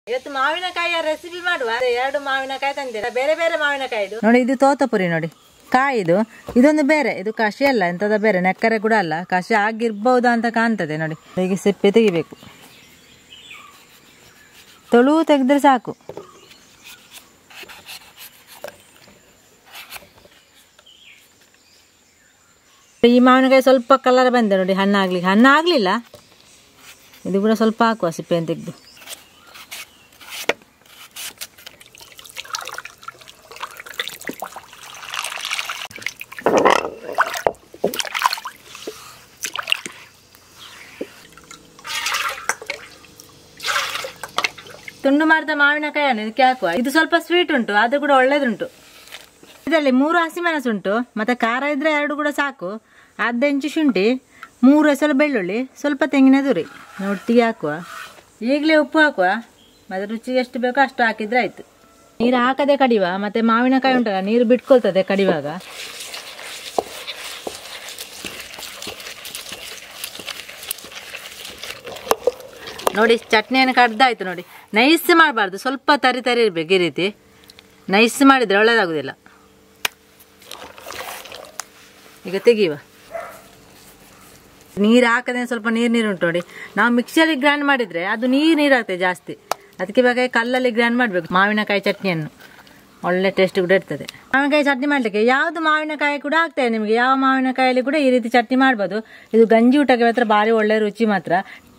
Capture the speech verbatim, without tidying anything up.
ಇವತ್ತು ಮಾವಿನಕಾಯಿಯ ರೆಸಿಪಿ ಮಾಡುವ. ಎರಡು ಮಾವಿನಕಾಯಿ ತಂದಿರ, ಬೇರೆ ಬೇರೆ ಮಾವಿನಕಾಯಿ. ನೋಡಿ ಇದು ತೋತಪುರಿ, ನೋಡಿ ಕಾಯಿ ಇದು. ಇದೊಂದು ಬೇರೆ, ಇದು ಕಷಿ ಅಲ್ಲ, ಎಂತದ ಬೇರೆ, ನೆಕ್ಕರೆ ಕೂಡ ಅಲ್ಲ, ಕಷಿ ಆಗಿರ್ಬಹುದಾ ಅಂತ ಕಾಣ್ತದೆ. ನೋಡಿ ಹೀಗೆ ಸಿಪ್ಪೆ ತೆಗಿಬೇಕು, ತೊಳು ತೆಗೆದ್ರೆ ಸಾಕು. ಈ ಮಾವಿನಕಾಯಿ ಸ್ವಲ್ಪ ಕಲರ್ ಬಂದೆ ನೋಡಿ, ಹಣ್ಣಾಗ್ಲಿಕ್ಕೆ ಹಣ್ಣು ಆಗ್ಲಿಲ್ಲ. ಇದು ಕೂಡ ಸ್ವಲ್ಪ ಹಾಕುವ ಸಿಪ್ಪೆಯನ್ನು ತೆಗೆದು. ತುಂಡು ಮಾಡಿದ ಮಾವಿನಕಾಯಿಯನ್ನು ಇದಕ್ಕೆ ಹಾಕುವ. ಇದು ಸ್ವಲ್ಪ ಸ್ವೀಟ್ ಉಂಟು, ಅದು ಕೂಡ ಒಳ್ಳೇದುಂಟು. ಇದರಲ್ಲಿ ಮೂರು ಹಸಿಮೆಣಸು ಉಂಟು, ಮತ್ತೆ ಖಾರ ಇದ್ರೆ ಎರಡು ಕೂಡ ಸಾಕು. ಅರ್ಧ ಇಂಚು ಶುಂಠಿ, ಮೂರು ಎಸಳು ಬೆಳ್ಳುಳ್ಳಿ, ಸ್ವಲ್ಪ ತೆಂಗಿನ ತುರಿ ಒಟ್ಟಿಗೆ ಹಾಕುವ. ಈಗಲೇ ಉಪ್ಪು ಹಾಕುವ, ಮತ್ತೆ ರುಚಿಗೆ ಎಷ್ಟು ಬೇಕೋ ಅಷ್ಟು ಹಾಕಿದ್ರೆ ಆಯ್ತು. ನೀರು ಹಾಕದೆ ಕಡಿವ, ಮತ್ತೆ ಮಾವಿನಕಾಯಿ ಉಂಟಲ್ಲ ನೀರು ಬಿಟ್ಕೊಳ್ತದೆ ಕಡಿವಾಗ. ನೋಡಿ ಚಟ್ನಿಯನ್ನು ಕಡ್ದಾಯ್ತು. ನೋಡಿ ನೈಸ್ ಮಾಡಬಾರ್ದು, ಸ್ವಲ್ಪ ತರಿ ತರಿ ಇರಬೇಕು. ಈ ರೀತಿ ನೈಸ್ ಮಾಡಿದರೆ ಒಳ್ಳೇದಾಗುದಿಲ್ಲ. ಈಗ ತೆಗೀವ. ನೀರು ಹಾಕದೆ ಸ್ವಲ್ಪ ನೀರು ನೀರು ಉಂಟು ನೋಡಿ. ನಾವು ಮಿಕ್ಸಿಯಲ್ಲಿ ಗ್ರೈಂಡ್ ಮಾಡಿದರೆ ಅದು ನೀರು ನೀರು ಆಗ್ತದೆ ಜಾಸ್ತಿ. ಅದಕ್ಕೆ ಬೇಕಾಗಿ ಕಲ್ಲಲ್ಲಿ ಗ್ರೈಂಡ್ ಮಾಡಬೇಕು ಮಾವಿನಕಾಯಿ ಚಟ್ನಿಯನ್ನು, ಒಳ್ಳೆ ಟೇಸ್ಟ್ ಕೂಡ ಇರ್ತದೆ. ಮಾವಿನಕಾಯಿ ಚಟ್ನಿ ಮಾಡಲಿಕ್ಕೆ ಯಾವುದು ಮಾವಿನಕಾಯಿ ಕೂಡ ಆಗ್ತದೆ ನಿಮಗೆ. ಯಾವ ಮಾವಿನಕಾಯಲ್ಲಿ ಕೂಡ ಈ ರೀತಿ ಚಟ್ನಿ ಮಾಡ್ಬೋದು. ಇದು ಗಂಜಿ ಊಟಕ್ಕೆ ಮಾತ್ರ ಭಾರಿ ಒಳ್ಳೆ ರುಚಿ ಮಾತ್ರ.